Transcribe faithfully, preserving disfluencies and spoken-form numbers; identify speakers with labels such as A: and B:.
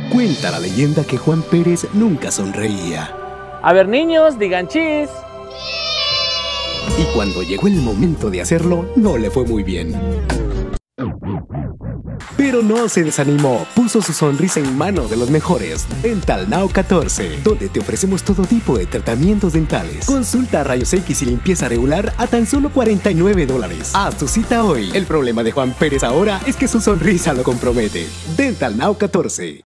A: Cuenta la leyenda que Juan Pérez nunca sonreía.
B: A ver, niños, digan chis.
A: Y cuando llegó el momento de hacerlo, no le fue muy bien. Pero no se desanimó, puso su sonrisa en manos de los mejores. Dental Now catorce, donde te ofrecemos todo tipo de tratamientos dentales. Consulta rayos X y limpieza regular a tan solo cuarenta y nueve dólares. Haz tu cita hoy. El problema de Juan Pérez ahora es que su sonrisa lo compromete. Dental Now catorce.